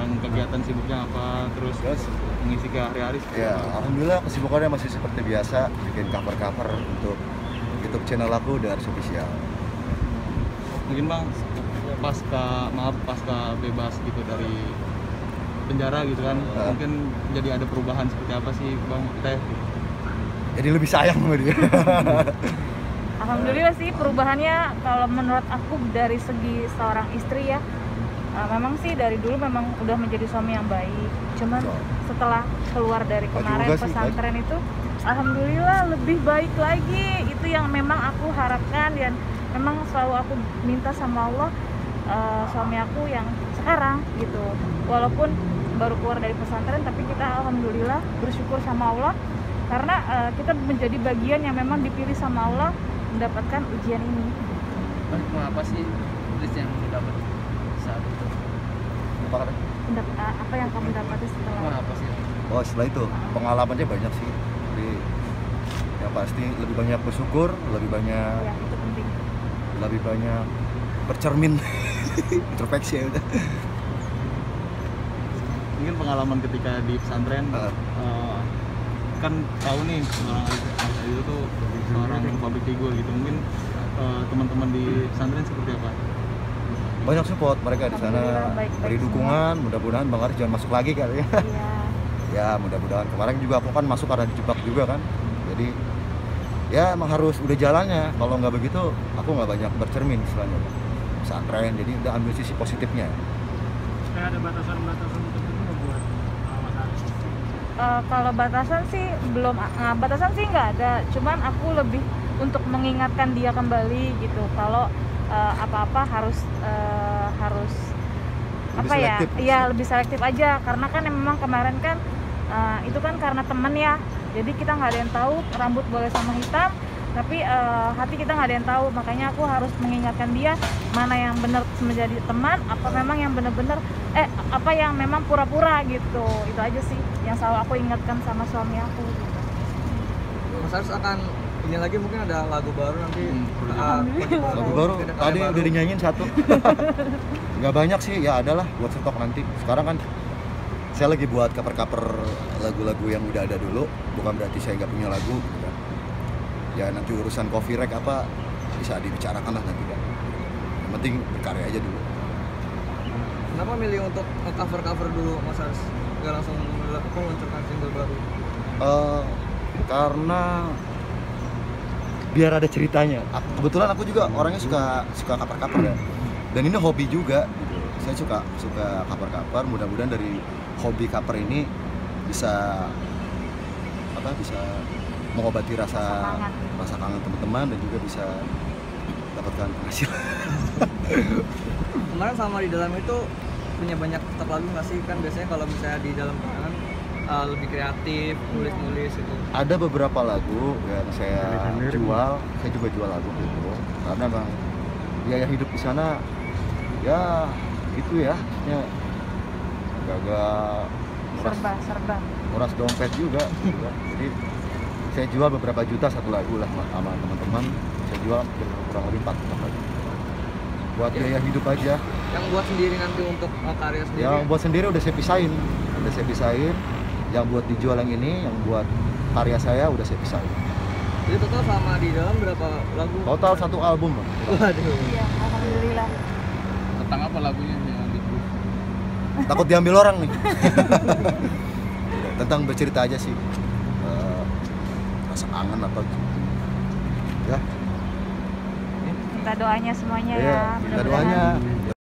sekarang kegiatan sibuknya apa, terus mengisi ke hari-hari? Ya, alhamdulillah kesibukannya masih seperti biasa, bikin cover-cover untuk YouTube channel aku The Aris Official. Mungkin Bang, pasca bebas gitu dari penjara gitu kan, mungkin jadi ada perubahan seperti apa sih Bang Teh? Jadi lebih sayang sama dia. Alhamdulillah sih perubahannya kalau menurut aku dari segi seorang istri ya, memang sih dari dulu memang udah menjadi suami yang baik. Cuman setelah keluar dari kemarin pesantren itu, alhamdulillah lebih baik lagi. Itu yang memang aku harapkan dan memang selalu aku minta sama Allah, suami aku yang sekarang gitu. Walaupun baru keluar dari pesantren, tapi kita alhamdulillah bersyukur sama Allah karena kita menjadi bagian yang memang dipilih sama Allah mendapatkan ujian ini. Apa sih list yang dapat saat itu? Apa yang kamu dapati setelah? Apa sih? Oh, setelah itu pengalamannya banyak sih. Jadi yang pasti lebih banyak bersyukur, lebih banyak. Ya, itu penting. Lebih banyak bercermin, introspeksi ya udah. Mungkin pengalaman ketika di pesantren, kan tahu nih seorang Aris itu tuh seorang public figure gitu. Mungkin teman-teman di pesantren seperti apa? Banyak support mereka di sana, beri dukungan. Mudah-mudahan Bang Aris jangan masuk lagi kali ya. Iya. Ya mudah-mudahan. Kemarin juga aku kan masuk karena dijebak juga kan. Jadi ya emang harus udah jalannya. Kalau nggak begitu aku nggak banyak bercermin istilahnya pesantren. Jadi udah ambil sisi positifnya. Kayak ada batasan-batasan tertentu nggak buat Mas Aris? Kalau batasan sih belum, batasan sih nggak ada. Cuman aku lebih untuk mengingatkan dia kembali gitu. Kalau apa-apa harus Lebih apa ya? selektif. Iya lebih selektif aja. Karena kan memang kemarin kan itu kan karena temen ya. Jadi kita nggak ada yang tahu rambut boleh sama hitam, tapi hati kita nggak ada yang tahu. Makanya aku harus mengingatkan dia mana yang benar menjadi teman, apa memang yang benar-benar apa yang memang pura-pura gitu. Itu aja sih yang selalu aku ingatkan sama suami aku gitu. Mas Aris akan ini lagi mungkin ada lagu baru nanti. Lagu baru tadi udah dinyanyiin satu. Nggak banyak sih, ya adalah buat stok nanti. Sekarang kan saya lagi buat cover-cover lagu-lagu yang udah ada dulu, bukan berarti saya nggak punya lagu gitu kan. Ya nanti urusan coffee rack apa bisa dibicarakan lah nanti kan. Yang penting berkarya aja dulu. Kenapa milih untuk cover-cover dulu Mas Aris? Nggak langsung meluncurkan single baru? Karena biar ada ceritanya. Kebetulan aku juga orangnya suka cover-cover ya. Dan ini hobi juga. Saya suka cover-cover. Mudah-mudahan dari hobi cover ini bisa mengobati rasa kangen teman-teman dan juga bisa dapatkan penghasilan. Kemarin sama di dalam itu punya banyak stok lagu nggak sih? Kan biasanya kalau misalnya di dalam kan lebih kreatif, nulis gitu. Ada beberapa lagu yang saya juga jual lagu gitu. Karena memang biaya hidup di sana ya gitu ya, agak Serba. nguras dompet juga. Jadi saya jual beberapa juta satu lagu lah sama teman-teman. Saya jual kurang lebih 4 juta lagu. Buat biaya hidup aja. Yang buat sendiri nanti untuk karya sendiri? Yang buat sendiri udah saya pisahin. Yang buat dijual yang ini, yang buat karya saya udah saya pisahin. Jadi total sama di dalam berapa lagu? Total 1 album. Waduh. Iya, alhamdulillah. Tentang apa lagunya yang itu? Takut diambil orang nih. Tentang bercerita aja sih. Rasa kangen atau ya. Minta doanya semuanya Iya, ya. minta Mudah-mudahan doanya.